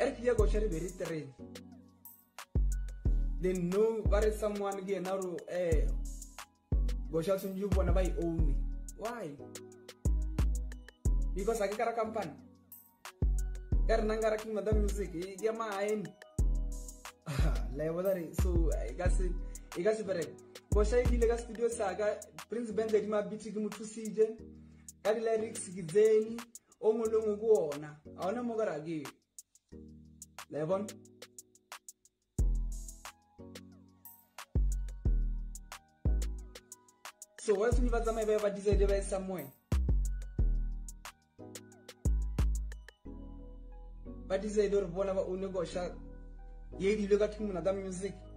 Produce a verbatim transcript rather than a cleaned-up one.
I clear go share very terrain. They know where someone get now eh go share some you wanna buy own me. Why? Because I got a company. Kar nangara king madam music ya ma ain level so I guess I guess bere go share ile ga studio saga Prince Ben de ma beat ki mutu sije kali lyrics gizeni omulungu kuona awona mogara gi Levon so what's ni bazama be ba decide be somewhere ba decide or bona ba unego sha yedi le ga timu na da music